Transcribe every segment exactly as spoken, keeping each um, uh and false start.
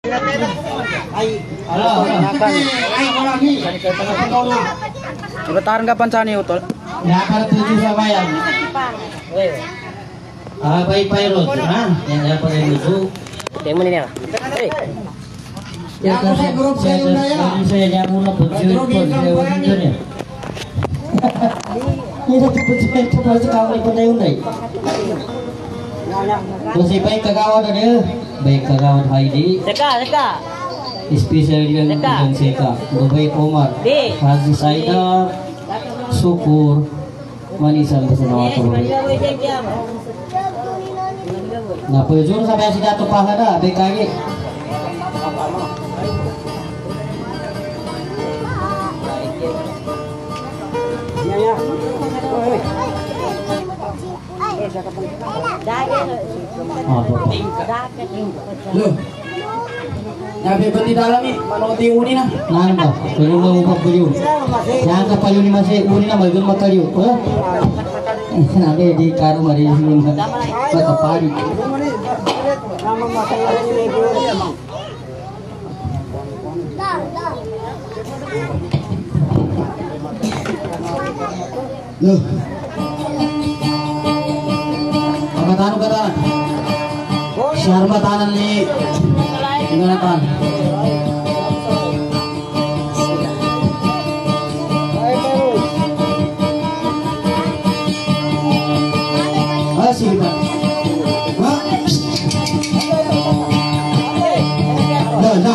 Betaran kapan cani utol? Dapat tujuh sama yang. Ah, baik Pairut, ah, yang dapat yang itu. Yang mana ni? Eh. Ya, saya grup saya udah saya nyamuk nak berjuang pun saya wajar ya. Ini satu berjuang tu pasti kau ikut saya undai. Masih baik kagawan ada, baik kagawan Haidi. Seka, seka. Spesial yang yang Seka, baik Omar, Haji Saida, Syukur, Manisan bersama Wato. Nah, pejur sampai si jatuh pahala, baik lagi. Loh, nabi di dalam ni, manuti uni na. Nanda, kalau mau buka beliau, jangan kapal ini masih uni na malu makan liu, oh. Nabi di karu mari sini mana, mata pari. Loh, katakan katakan, syarba tanan ni, ingatan. Asih kan? Hah? Loh, dah.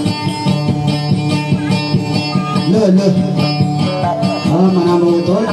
Loh, loh. Oh, mana mau betul?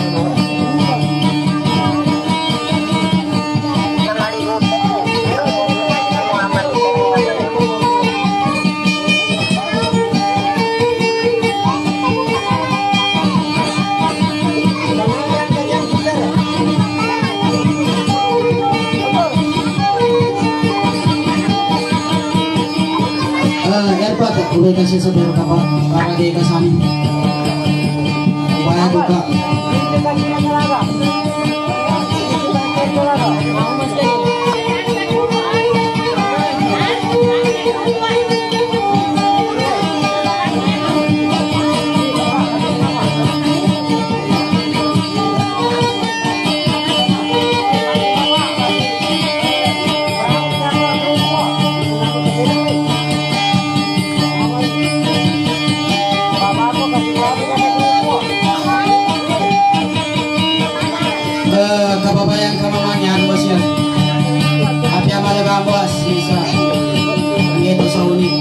Udah kasih saudara kapal para di kasani upaya duka kababayan kamamanya bos ya api amale gambas bisa gitu sauni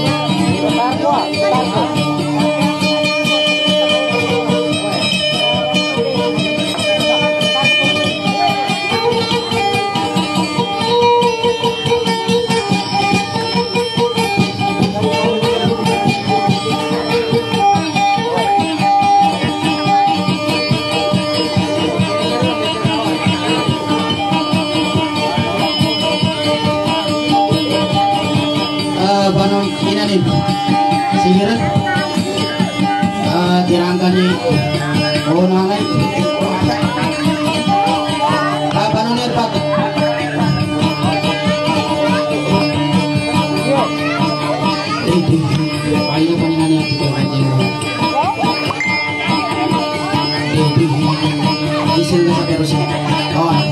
Banong inanin sihiran tirangkan di oh nangai banong nirpat ayo paningannya isin ka sa perusin kawan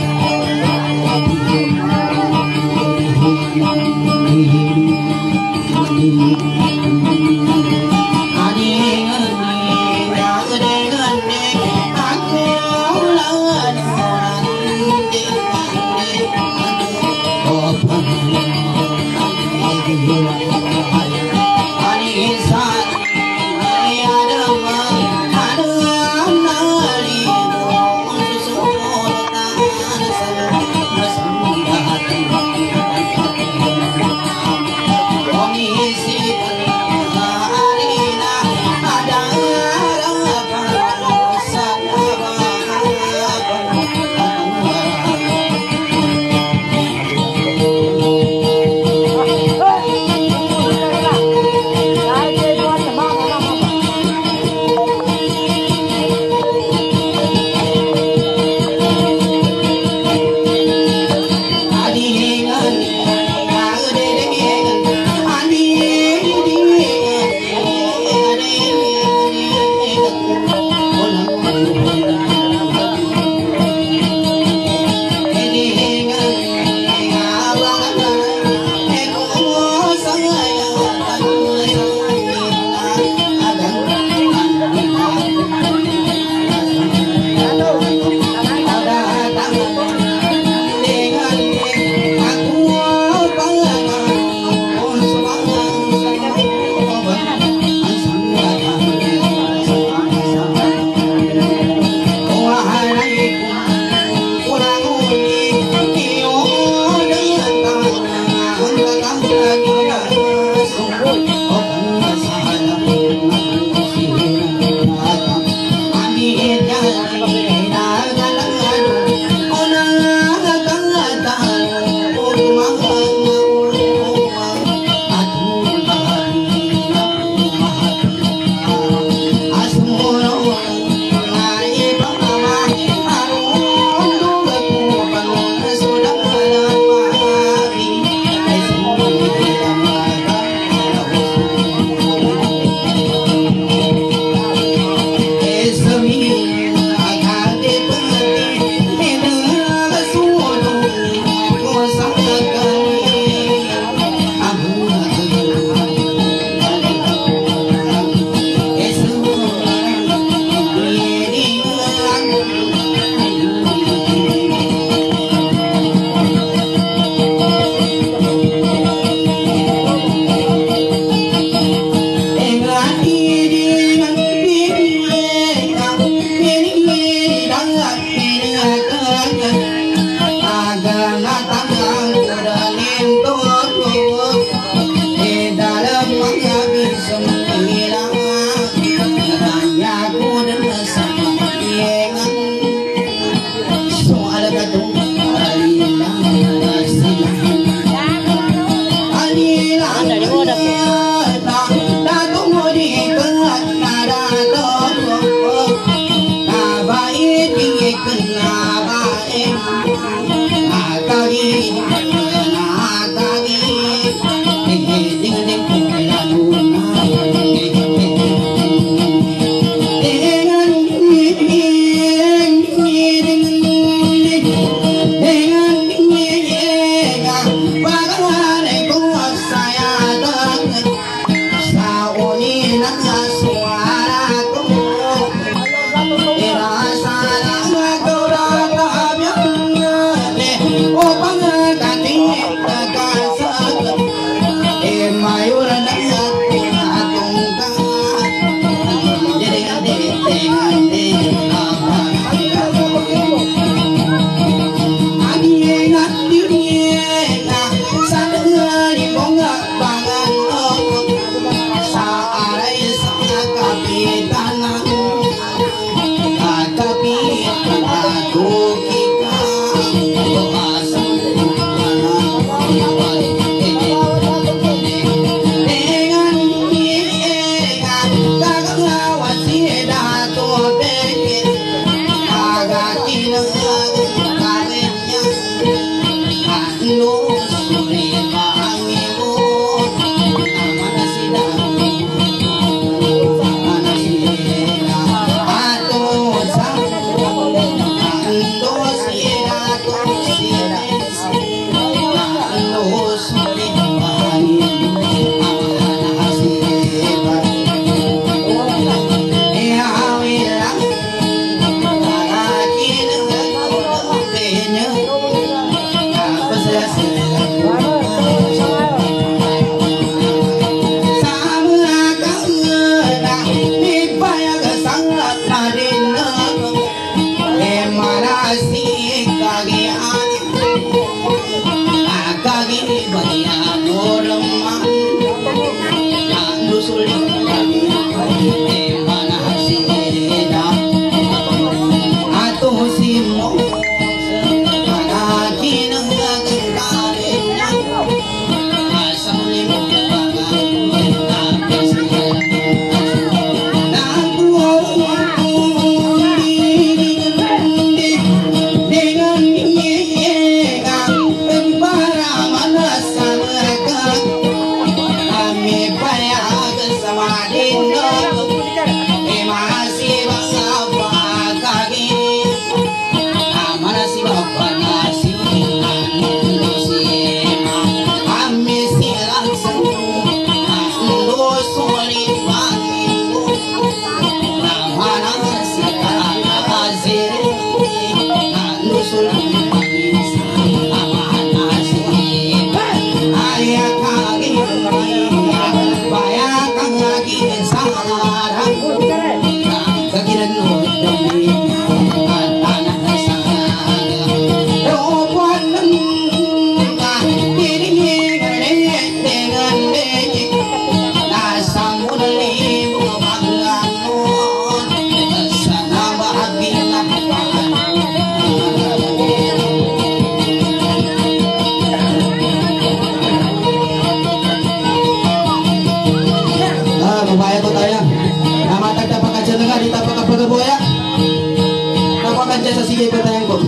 Sa sige patayan ko.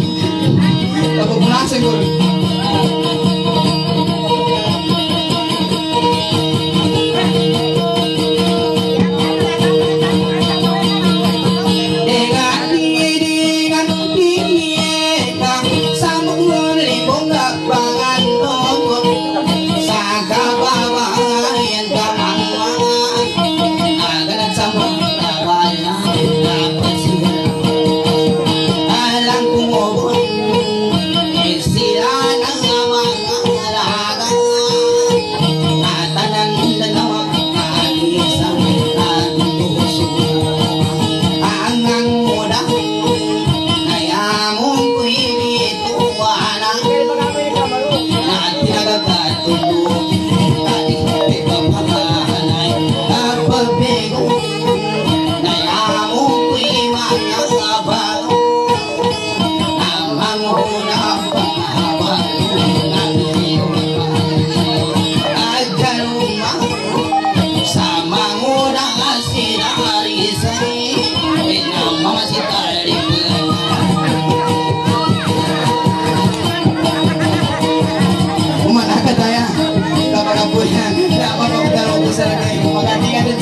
Tapos punasan ko. Sila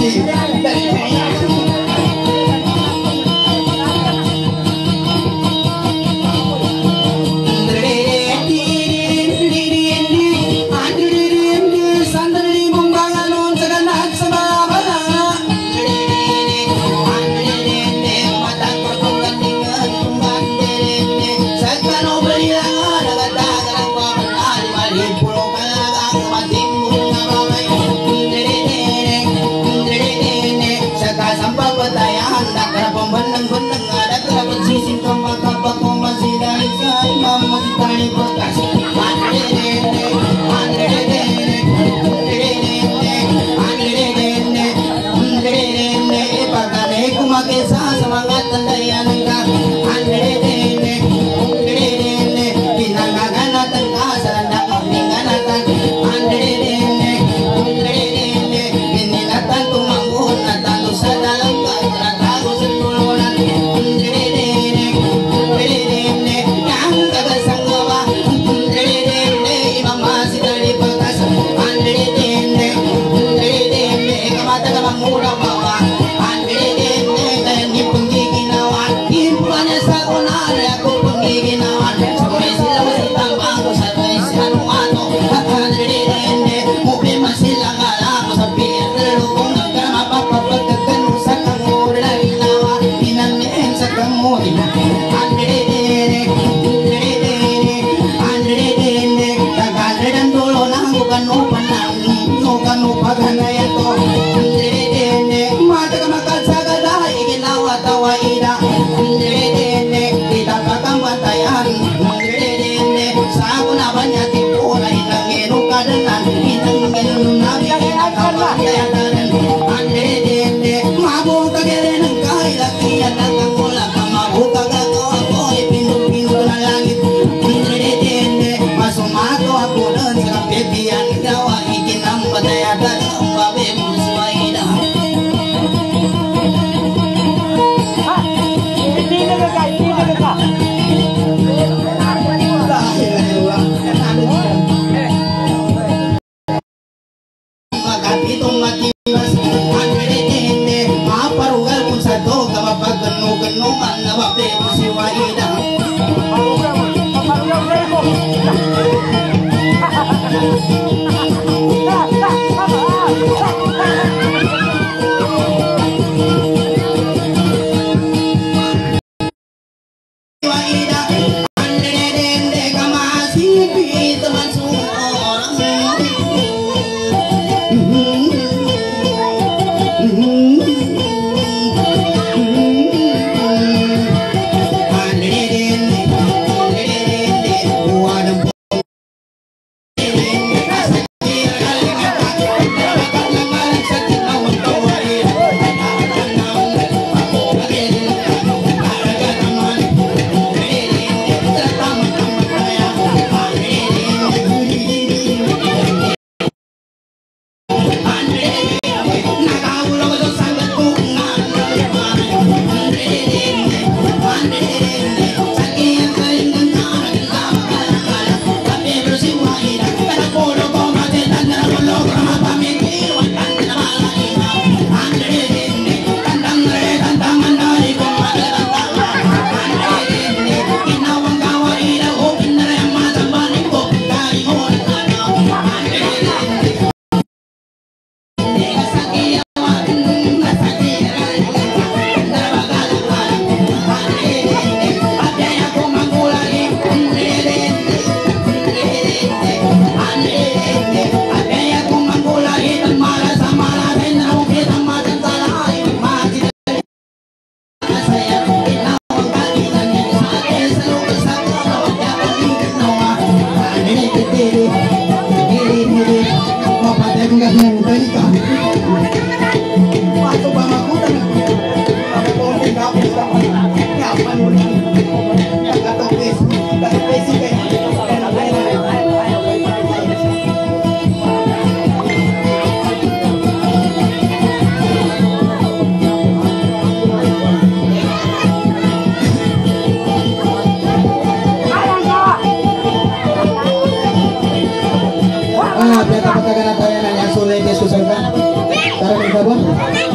Ah, biar dapat kagak nanya yang sulit ya susah kan. Cara bergabung.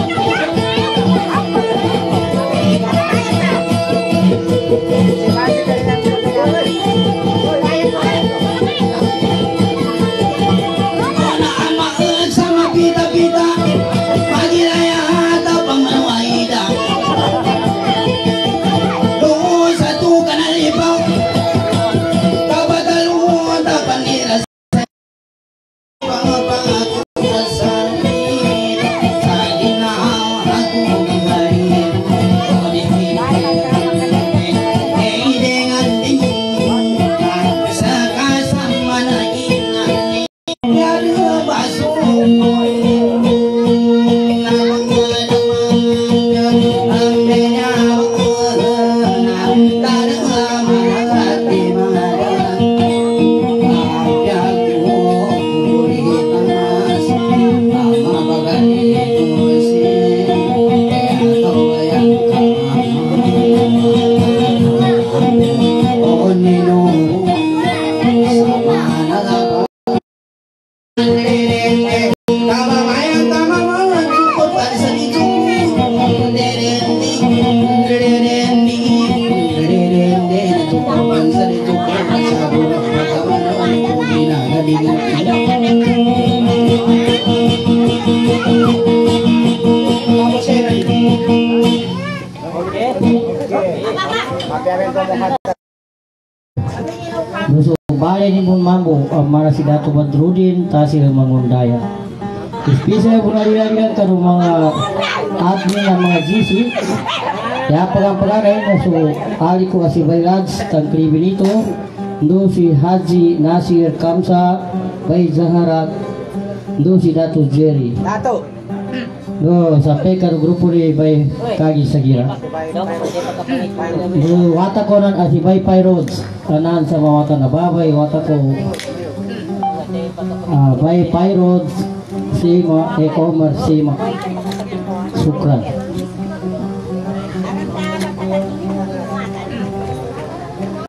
Gusto bale ni pun mambo uh, mara si Dato Badrudin tasil mangundaya. Ispisa pun alilalian karo mga admin ng mga G C. Ya pagang-pagaray na so ali ko si Baylads tang Kribinito, ndo si Haji Nasir Kamsa, Bay Zahara, ndo si Dato Jerry. Dato. Do sampai karo grupo ni Bay Kagi Sagira. Do wata ko nan asi Bay Pyrods tanan sa mawata na babay wata ko uh, Bay Pyrods Sima e-commerce Sima Sukran.